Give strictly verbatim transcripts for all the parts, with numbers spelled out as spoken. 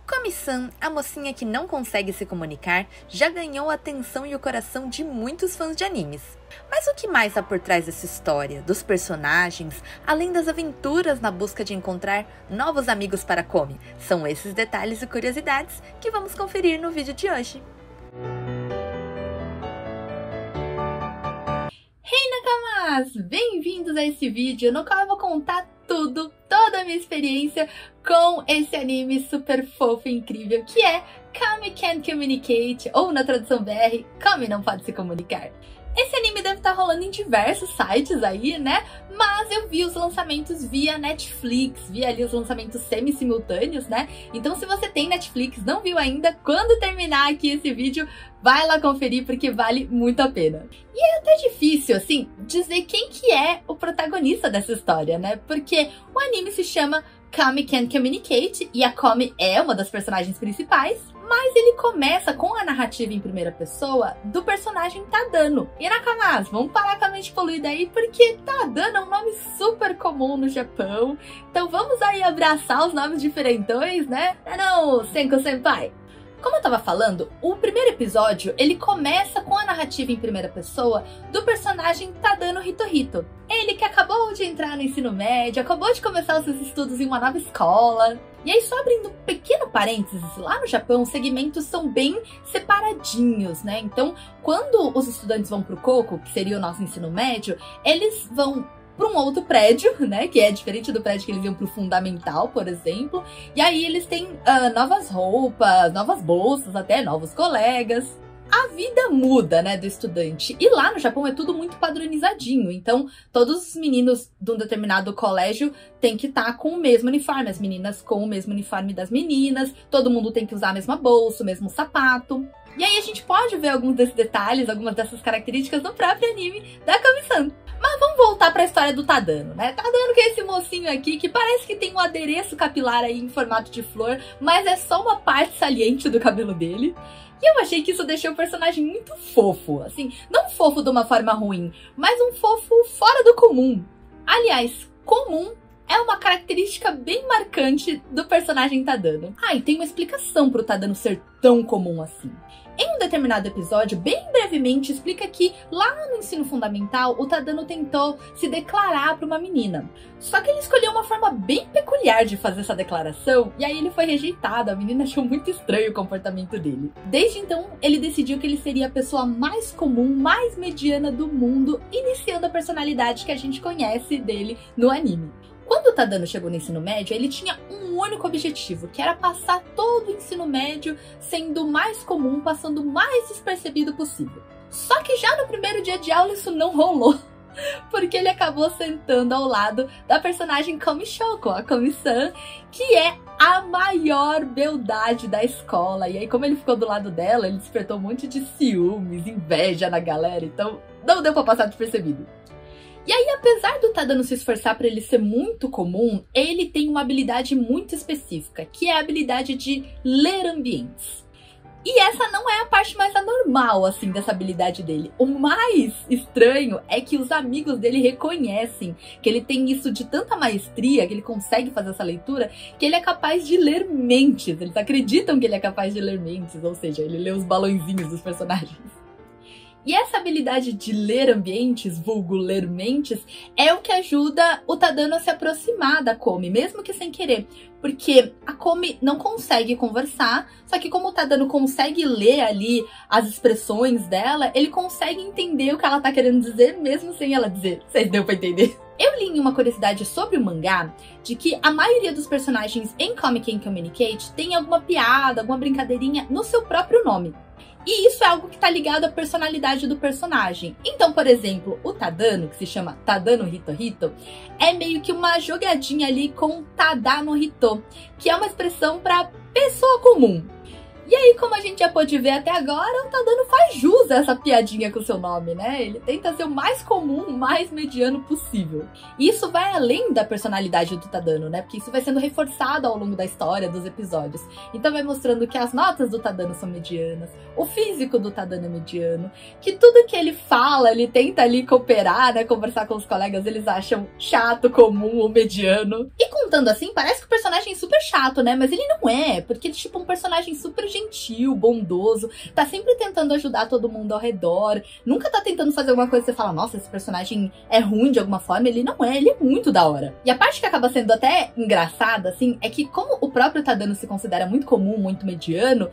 Komi-san, a mocinha que não consegue se comunicar, já ganhou a atenção e o coração de muitos fãs de animes. Mas o que mais há por trás dessa história, dos personagens, além das aventuras na busca de encontrar novos amigos para Komi? São esses detalhes e curiosidades que vamos conferir no vídeo de hoje. Hey Nakamas! Bem-vindos a esse vídeo no qual eu vou contar tudo, toda a minha experiência com esse anime super fofo e incrível que é Komi Can't Communicate, ou na tradução B R, Komi não pode se comunicar. Esse anime deve estar rolando em diversos sites aí, né? Mas eu vi os lançamentos via Netflix, vi ali os lançamentos semi-simultâneos, né? Então se você tem Netflix, não viu ainda, quando terminar aqui esse vídeo, vai lá conferir porque vale muito a pena. E é até difícil, assim, dizer quem que é o protagonista dessa história, né? Porque o anime se chama Komi Can't Communicate e a Komi é uma das personagens principais, mas ele começa com a narrativa em primeira pessoa do personagem Tadano. E Nakamas, vamos parar com a mente poluída aí, porque Tadano é um nome super comum no Japão. Então vamos aí abraçar os nomes diferentões, né? Não, Senko-senpai. Como eu tava falando, o primeiro episódio, ele começa com a narrativa em primeira pessoa do personagem Tadano Hitohito. Ele que acabou de entrar no ensino médio, acabou de começar os seus estudos em uma nova escola. E aí, só abrindo um pequeno parênteses, lá no Japão os segmentos são bem separadinhos, né? Então, quando os estudantes vão pro Koku, que seria o nosso ensino médio, eles vão para um outro prédio, né, que é diferente do prédio que eles iam pro fundamental, por exemplo, e aí eles têm uh, novas roupas, novas bolsas, até novos colegas. A vida muda, né, do estudante. E lá no Japão é tudo muito padronizadinho. Então, todos os meninos de um determinado colégio têm que estar com o mesmo uniforme. As meninas com o mesmo uniforme das meninas. Todo mundo tem que usar a mesma bolsa, o mesmo sapato. E aí a gente pode ver alguns desses detalhes, algumas dessas características no próprio anime da Komi-san. Mas vamos voltar para a história do Tadano, né? Tadano que é esse mocinho aqui que parece que tem um adereço capilar aí em formato de flor, mas é só uma parte saliente do cabelo dele. E eu achei que isso deixou o personagem muito fofo, assim, não fofo de uma forma ruim, mas um fofo fora do comum. Aliás, comum é uma característica bem marcante do personagem Tadano. Ah, e tem uma explicação pro Tadano ser tão comum assim. Em um determinado episódio, bem brevemente, explica que lá no ensino fundamental, o Tadano tentou se declarar para uma menina. Só que ele escolheu uma forma bem peculiar de fazer essa declaração, e aí ele foi rejeitado, a menina achou muito estranho o comportamento dele. Desde então, ele decidiu que ele seria a pessoa mais comum, mais mediana do mundo, iniciando a personalidade que a gente conhece dele no anime. Quando o Tadano chegou no ensino médio, ele tinha um único objetivo, que era passar todo o ensino médio sendo o mais comum, passando o mais despercebido possível. Só que já no primeiro dia de aula isso não rolou, porque ele acabou sentando ao lado da personagem Komi Shoko, a Komi-san, que é a maior beldade da escola. E aí, como ele ficou do lado dela, ele despertou um monte de ciúmes, inveja na galera, então não deu pra passar despercebido. E aí, apesar do Tadano se esforçar para ele ser muito comum, ele tem uma habilidade muito específica, que é a habilidade de ler ambientes. E essa não é a parte mais anormal, assim, dessa habilidade dele. O mais estranho é que os amigos dele reconhecem que ele tem isso de tanta maestria, que ele consegue fazer essa leitura, que ele é capaz de ler mentes. Eles acreditam que ele é capaz de ler mentes, ou seja, ele lê os balãozinhos dos personagens. E essa habilidade de ler ambientes, vulgo ler mentes, é o que ajuda o Tadano a se aproximar da Komi, mesmo que sem querer. Porque a Komi não consegue conversar, só que como o Tadano consegue ler ali as expressões dela, ele consegue entender o que ela tá querendo dizer, mesmo sem ela dizer. Vocês deu pra entender? Eu li em uma curiosidade sobre o mangá, de que a maioria dos personagens em Komi Can't Communicate tem alguma piada, alguma brincadeirinha no seu próprio nome. E isso é algo que está ligado à personalidade do personagem. Então, por exemplo, o Tadano, que se chama Tadano Hitohito, é meio que uma jogadinha ali com Tada no Hito, que é uma expressão para pessoa comum. E aí, como a gente já pôde ver até agora, o Tadano faz jus a essa piadinha com o seu nome, né? Ele tenta ser o mais comum, o mais mediano possível. E isso vai além da personalidade do Tadano, né? Porque isso vai sendo reforçado ao longo da história, dos episódios. Então vai mostrando que as notas do Tadano são medianas, o físico do Tadano é mediano, que tudo que ele fala, ele tenta ali cooperar, né? Conversar com os colegas, eles acham chato, comum ou mediano. E contando assim, parece que o personagem é super chato, né? Mas ele não é, porque ele é tipo um personagem super gentil, bondoso, tá sempre tentando ajudar todo mundo ao redor, nunca tá tentando fazer alguma coisa que você fala, nossa, esse personagem é ruim de alguma forma. Ele não é, ele é muito da hora. E a parte que acaba sendo até engraçada, assim, é que como o próprio Tadano se considera muito comum, muito mediano,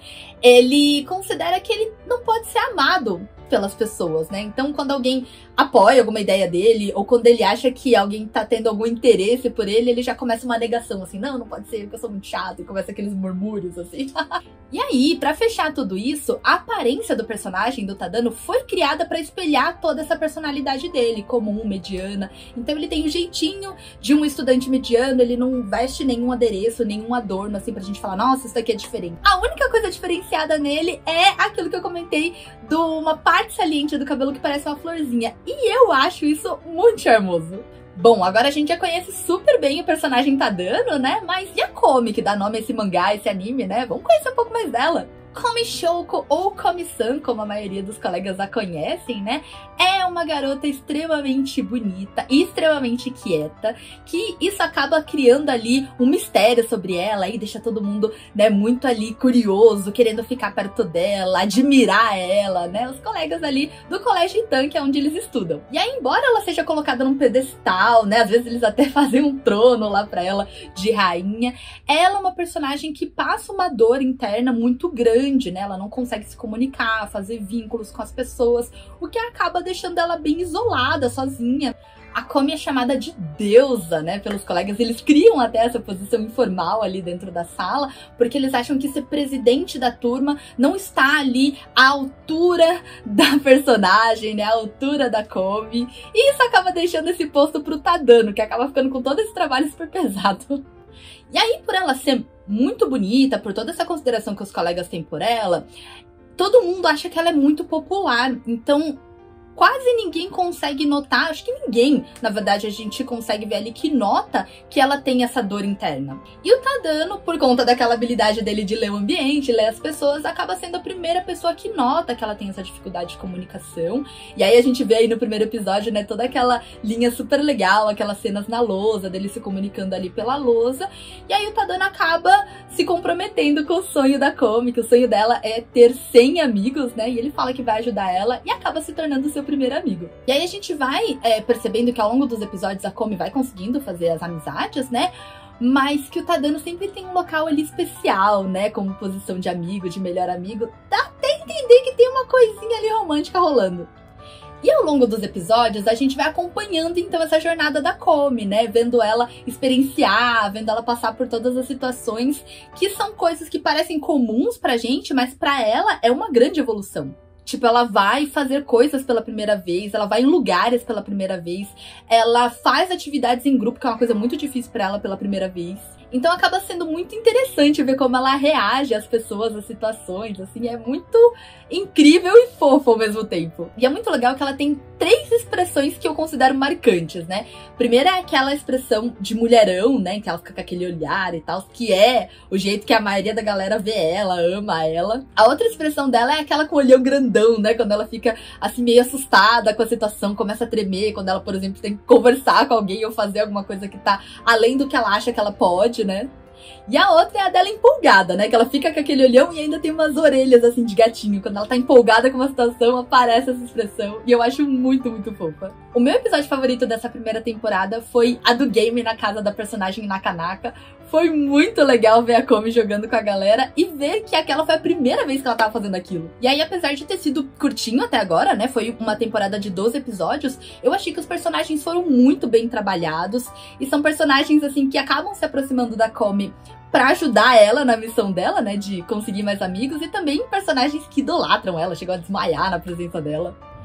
ele considera que ele não pode ser amado pelas pessoas, né? Então, quando alguém apoia alguma ideia dele, ou quando ele acha que alguém tá tendo algum interesse por ele, ele já começa uma negação, assim, não, não pode ser, porque eu sou muito chato, e começa aqueles murmúrios, assim. E aí, pra fechar tudo isso, a aparência do personagem do Tadano foi criada pra espelhar toda essa personalidade dele, comum, mediana. Então ele tem o jeitinho de um estudante mediano, ele não veste nenhum adereço, nenhum adorno, assim, pra gente falar, nossa, isso daqui é diferente. A única coisa diferenciada nele é aquilo que eu comentei de uma parte saliente do cabelo que parece uma florzinha. E eu acho isso muito charmoso. Bom, agora a gente já conhece super bem o personagem Tadano, né? Mas e a Komi, que dá nome a esse mangá, esse anime, né? Vamos conhecer um pouco mais dela. Komi Shouko, ou Komi-san, como a maioria dos colegas a conhecem, né? É uma garota extremamente bonita e extremamente quieta, que isso acaba criando ali um mistério sobre ela e deixa todo mundo, né, muito ali curioso, querendo ficar perto dela, admirar ela, né? Os colegas ali do Colégio Itan, que é onde eles estudam. E aí, embora ela seja colocada num pedestal, né? Às vezes eles até fazem um trono lá pra ela de rainha, ela é uma personagem que passa uma dor interna muito grande, né? Ela não consegue se comunicar, fazer vínculos com as pessoas, o que acaba deixando ela bem isolada, sozinha. A Komi é chamada de deusa, né, pelos colegas. Eles criam até essa posição informal ali dentro da sala, porque eles acham que ser presidente da turma não está ali à altura da personagem, né, à altura da Komi. E isso acaba deixando esse posto pro Tadano, que acaba ficando com todo esse trabalho super pesado. E aí, por ela ser muito bonita, por toda essa consideração que os colegas têm por ela, todo mundo acha que ela é muito popular. Então, quase ninguém consegue notar, acho que ninguém, na verdade, a gente consegue ver ali que nota que ela tem essa dor interna. E o Tadano, por conta daquela habilidade dele de ler o ambiente, ler as pessoas, acaba sendo a primeira pessoa que nota que ela tem essa dificuldade de comunicação. E aí a gente vê aí no primeiro episódio, né, toda aquela linha super legal, aquelas cenas na lousa, dele se comunicando ali pela lousa. E aí o Tadano acaba se comprometendo com o sonho da Komi, que o sonho dela é ter cem amigos, né, e ele fala que vai ajudar ela e acaba se tornando seu primeiro amigo. E aí a gente vai é, percebendo que ao longo dos episódios a Komi vai conseguindo fazer as amizades, né? Mas que o Tadano sempre tem um local ali especial, né? Como posição de amigo, de melhor amigo. Dá até entender que tem uma coisinha ali romântica rolando. E ao longo dos episódios, a gente vai acompanhando, então, essa jornada da Komi, né? Vendo ela experienciar, vendo ela passar por todas as situações que são coisas que parecem comuns pra gente, mas pra ela é uma grande evolução. Tipo, ela vai fazer coisas pela primeira vez, ela vai em lugares pela primeira vez, ela faz atividades em grupo, que é uma coisa muito difícil pra ela pela primeira vez. Então acaba sendo muito interessante ver como ela reage às pessoas, às situações, assim, é muito incrível e fofo ao mesmo tempo. E é muito legal que ela tem três expressões que eu considero marcantes, né? Primeira é aquela expressão de mulherão, né, que ela fica com aquele olhar e tal, que é o jeito que a maioria da galera vê ela, ama ela. A outra expressão dela é aquela com o olhão grandão, né, quando ela fica, assim, meio assustada com a situação, começa a tremer, quando ela, por exemplo, tem que conversar com alguém ou fazer alguma coisa que tá além do que ela acha que ela pode, né? E a outra é a dela empolgada, né? Que ela fica com aquele olhão e ainda tem umas orelhas, assim, de gatinho. Quando ela tá empolgada com uma situação, aparece essa expressão. E eu acho muito, muito fofa. O meu episódio favorito dessa primeira temporada foi a do game na casa da personagem Nakanaka. Foi muito legal ver a Komi jogando com a galera e ver que aquela foi a primeira vez que ela tava fazendo aquilo. E aí, apesar de ter sido curtinho até agora, né? Foi uma temporada de doze episódios. Eu achei que os personagens foram muito bem trabalhados. E são personagens, assim, que acabam se aproximando da Komi pra ajudar ela na missão dela, né, de conseguir mais amigos, e também personagens que idolatram ela, chegou a desmaiar na presença dela.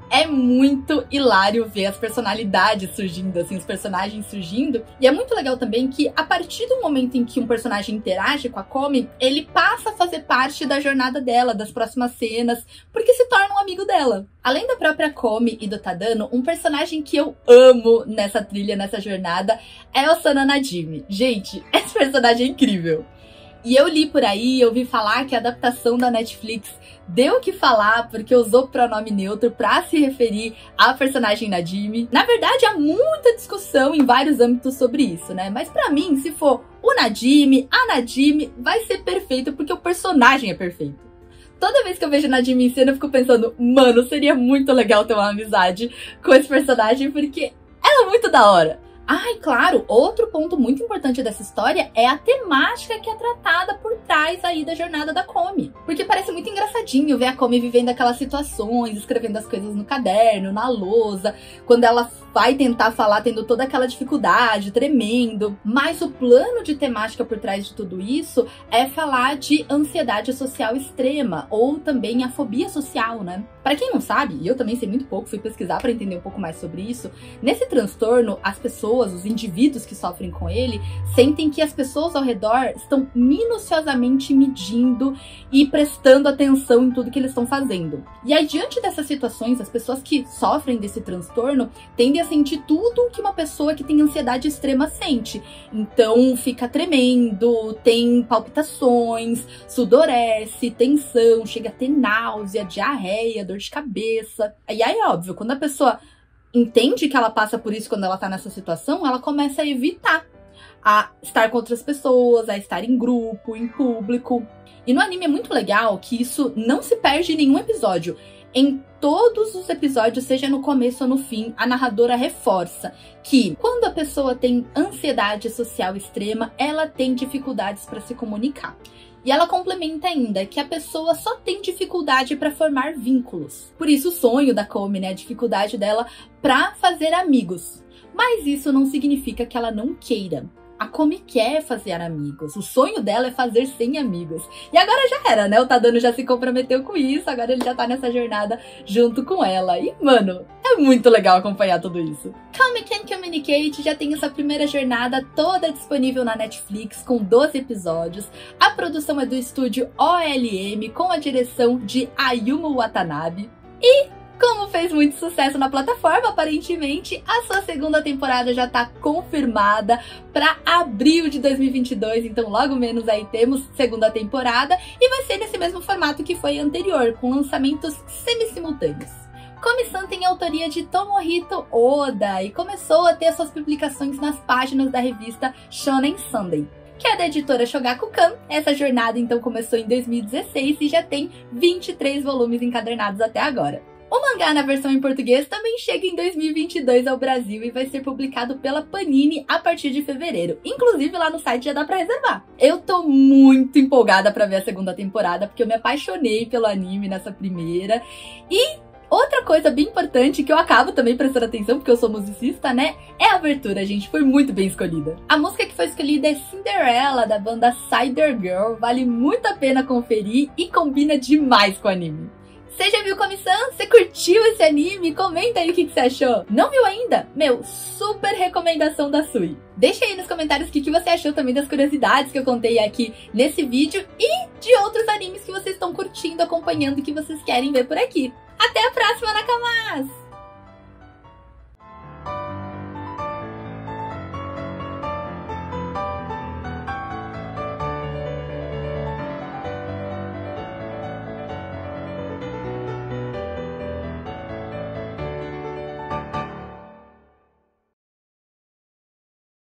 É muito hilário ver as personalidades surgindo, assim, os personagens surgindo. E é muito legal também que, a partir do momento em que um personagem interage com a Komi, ele passa a fazer parte da jornada dela, das próximas cenas, porque se torna um amigo dela. Além da própria Komi e do Tadano, um personagem que eu amo nessa trilha, nessa jornada, é o Sana Najimi. Gente, esse personagem é incrível. E eu li por aí, eu ouvi falar que a adaptação da Netflix deu o que falar porque usou pronome neutro pra se referir à personagem Najimi. Na verdade, há muita discussão em vários âmbitos sobre isso, né? Mas pra mim, se for o Najimi, a Najimi, vai ser perfeito porque o personagem é perfeito. Toda vez que eu vejo a Najimi em cena, eu fico pensando, mano, seria muito legal ter uma amizade com esse personagem porque ela é muito da hora. Ah, e claro, outro ponto muito importante dessa história é a temática que é tratada por trás aí da jornada da Komi. Porque parece muito engraçadinho ver a Komi vivendo aquelas situações, escrevendo as coisas no caderno, na lousa, quando ela vai tentar falar tendo toda aquela dificuldade, tremendo. Mas o plano de temática por trás de tudo isso é falar de ansiedade social extrema, ou também a fobia social, né? Pra quem não sabe, e eu também sei muito pouco, fui pesquisar pra entender um pouco mais sobre isso, nesse transtorno, as pessoas, os indivíduos que sofrem com ele, sentem que as pessoas ao redor estão minuciosamente medindo e prestando atenção em tudo que eles estão fazendo. E aí, diante dessas situações, as pessoas que sofrem desse transtorno tendem a sentir tudo que uma pessoa que tem ansiedade extrema sente. Então, fica tremendo, tem palpitações, sudorece, tensão, chega a ter náusea, diarreia, dor de cabeça. E aí, é óbvio, quando a pessoa entende que ela passa por isso quando ela tá nessa situação, ela começa a evitar a estar com outras pessoas, a estar em grupo, em público. E no anime é muito legal que isso não se perde em nenhum episódio. Em todos os episódios, seja no começo ou no fim, a narradora reforça que quando a pessoa tem ansiedade social extrema, ela tem dificuldades para se comunicar. E ela complementa ainda que a pessoa só tem dificuldade para formar vínculos. Por isso o sonho da Komi, né, a dificuldade dela para fazer amigos. Mas isso não significa que ela não queira. A Komi quer fazer amigos. O sonho dela é fazer cem amigos. E agora já era, né? O Tadano já se comprometeu com isso. Agora ele já tá nessa jornada junto com ela. E, mano, é muito legal acompanhar tudo isso. Kami Can't Communicate já tem essa primeira jornada toda disponível na Netflix, com doze episódios. A produção é do estúdio O L M, com a direção de Ayumu Watanabe. E como fez muito sucesso na plataforma, aparentemente, a sua segunda temporada já tá confirmada para abril de dois mil e vinte e dois, então logo menos aí temos segunda temporada, e vai ser nesse mesmo formato que foi anterior, com lançamentos semi-simultâneos. Komi-san tem autoria de Tomohito Oda e começou a ter suas publicações nas páginas da revista Shonen Sunday, que é da editora Shogakukan. Essa jornada então começou em dois mil e dezesseis e já tem vinte e três volumes encadernados até agora. O mangá na versão em português também chega em dois mil e vinte e dois ao Brasil e vai ser publicado pela Panini a partir de fevereiro. Inclusive lá no site já dá pra reservar. Eu tô muito empolgada pra ver a segunda temporada, porque eu me apaixonei pelo anime nessa primeira. E outra coisa bem importante, que eu acabo também prestando atenção, porque eu sou musicista, né? É a abertura, gente. Foi muito bem escolhida. A música que foi escolhida é Cinderella, da banda Cider Girl. Vale muito a pena conferir e combina demais com o anime. Você já viu Komi-san? Você curtiu esse anime? Comenta aí o que, que você achou. Não viu ainda? Meu, super recomendação da Sui. Deixa aí nos comentários o que, que você achou também das curiosidades que eu contei aqui nesse vídeo e de outros animes que vocês estão curtindo, acompanhando e que vocês querem ver por aqui. Até a próxima, Nakamas!